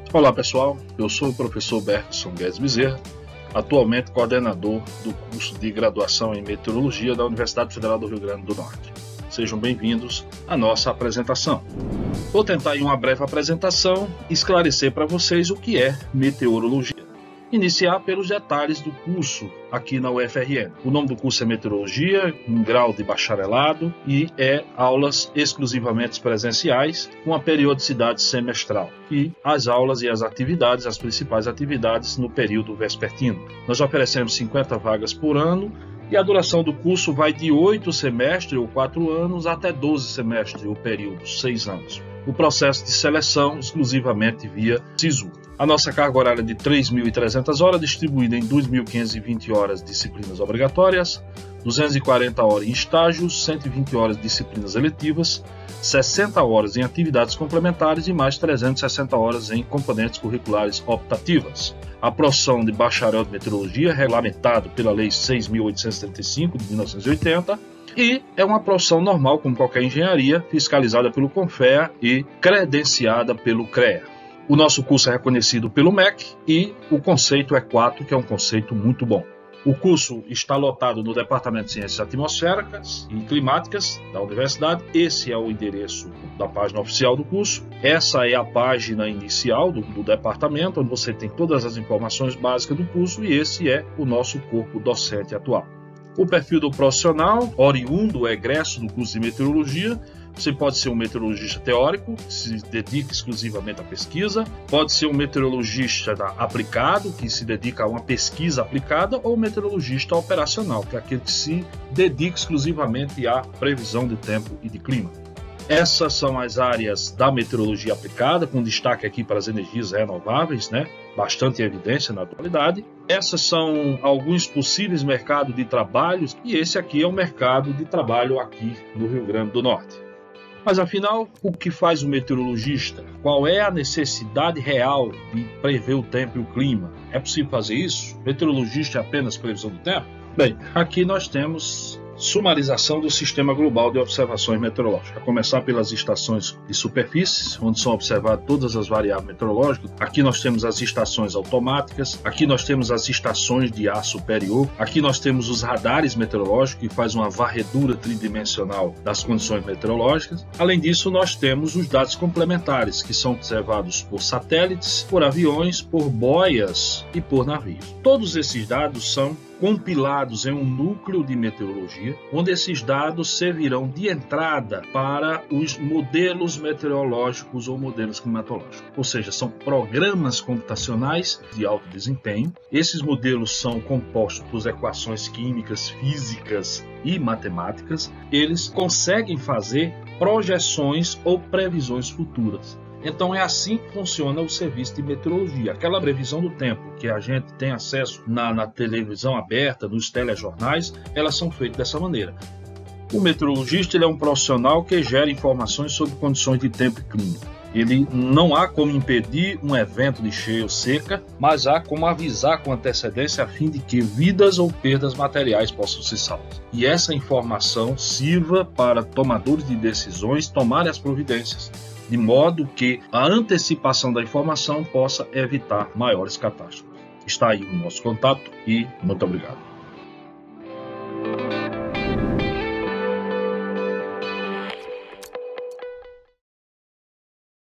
Olá pessoal, eu sou o professor Bergson Guedes Bezerra, atualmente coordenador do curso de graduação em Meteorologia da Universidade Federal do Rio Grande do Norte. Sejam bem-vindos à nossa apresentação. Vou tentar em uma breve apresentação esclarecer para vocês o que é meteorologia. Iniciar pelos detalhes do curso aqui na UFRN. O nome do curso é Meteorologia, um grau de bacharelado e é aulas exclusivamente presenciais com a periodicidade semestral e as aulas e as atividades, as principais atividades no período vespertino. Nós oferecemos 50 vagas por ano e a duração do curso vai de 8 semestres ou 4 anos até 12 semestres, o período 6 anos. O processo de seleção exclusivamente via SISU. A nossa carga horária é de 3.300 horas, distribuída em 2.520 horas de disciplinas obrigatórias, 240 horas em estágios, 120 horas de disciplinas eletivas, 60 horas em atividades complementares e mais 360 horas em componentes curriculares optativas. A profissão de bacharel de meteorologia é regulamentado pela Lei 6.835 de 1980 e é uma profissão normal como qualquer engenharia, fiscalizada pelo CONFEA e credenciada pelo CREA. O nosso curso é reconhecido pelo MEC e o conceito é 4, que é um conceito muito bom. O curso está lotado no Departamento de Ciências Atmosféricas e Climáticas da Universidade. Esse é o endereço da página oficial do curso. Essa é a página inicial do departamento, onde você tem todas as informações básicas do curso, e esse é o nosso corpo docente atual. O perfil do profissional, oriundo, egresso do curso de meteorologia. Você pode ser um meteorologista teórico, que se dedica exclusivamente à pesquisa, pode ser um meteorologista aplicado, que se dedica a uma pesquisa aplicada, ou um meteorologista operacional, que é aquele que se dedica exclusivamente à previsão de tempo e de clima. Essas são as áreas da meteorologia aplicada, com destaque aqui para as energias renováveis, bastante evidência na atualidade. Essas são alguns possíveis mercados de trabalho, e esse aqui é o mercado de trabalho aqui no Rio Grande do Norte. Mas afinal, o que faz o meteorologista? Qual é a necessidade real de prever o tempo e o clima? É possível fazer isso? Meteorologista é apenas previsão do tempo? Bem, aqui nós temos sumarização do Sistema Global de Observações Meteorológicas, a começar pelas estações de superfícies, onde são observadas todas as variáveis meteorológicas. Aqui nós temos as estações automáticas, aqui nós temos as estações de ar superior, aqui nós temos os radares meteorológicos, que faz uma varredura tridimensional das condições meteorológicas. Além disso, nós temos os dados complementares, que são observados por satélites, por aviões, por boias e por navios. Todos esses dados são compilados em um núcleo de meteorologia, onde esses dados servirão de entrada para os modelos meteorológicos ou modelos climatológicos. Ou seja, são programas computacionais de alto desempenho. Esses modelos são compostos por equações químicas, físicas e matemáticas. Eles conseguem fazer projeções ou previsões futuras. Então é assim que funciona o serviço de meteorologia. Aquela previsão do tempo que a gente tem acesso na televisão aberta, nos telejornais, elas são feitas dessa maneira. O meteorologista ele é um profissional que gera informações sobre condições de tempo e clima. Ele não há como impedir um evento de cheia ou seca, mas há como avisar com antecedência a fim de que vidas ou perdas materiais possam ser salvas. E essa informação sirva para tomadores de decisões tomarem as providências, de modo que a antecipação da informação possa evitar maiores catástrofes. Está aí o nosso contato e muito obrigado.